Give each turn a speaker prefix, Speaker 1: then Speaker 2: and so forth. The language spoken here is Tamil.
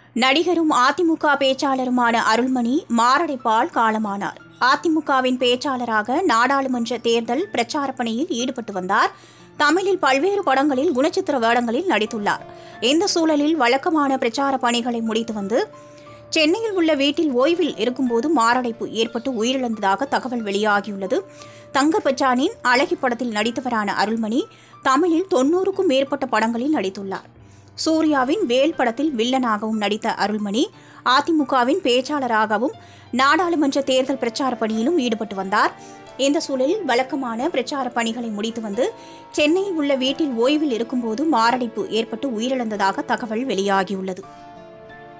Speaker 1: நடிகரும் அதிமுக பேச்சாளருமான அருள்மணி மாரடைப்பால் காலமானார். அதிமுகவின் பேச்சாளராக நாடாளுமன்ற தேர்தல் பிரச்சார பணியில் ஈடுபட்டு வந்தார். தமிழில் பல்வேறு படங்களில் குணச்சித்திர வேடங்களில் நடித்துள்ளார். இந்த சூழலில் வழக்கமான பிரச்சார பணிகளை முடித்து வந்து சென்னையில் உள்ள வீட்டில் ஓய்வில் இருக்கும்போது மாரடைப்பு ஏற்பட்டு உயிரிழந்ததாக தகவல் வெளியாகியுள்ளது. தங்கப்பச்சானின் அழகி படத்தில் நடித்தவரான அருள்மணி தமிழில் 90க்கும் மேற்பட்ட படங்களில் நடித்துள்ளார். சூர்யாவின் வேல் படத்தில் வில்லனாகவும் நடித்த அருள்மணி அதிமுகவின் பேச்சாளராகவும் நாடாளுமன்ற தேர்தல் பிரச்சார பணியிலும் ஈடுபட்டு வந்தார். இந்த சூழலில் வழக்கமான பிரச்சார பணிகளை முடித்து வந்து சென்னையில் உள்ள வீட்டில் ஓய்வில் இருக்கும்போது மாரடைப்பு ஏற்பட்டு உயிரிழந்ததாக தகவல் வெளியாகியுள்ளது.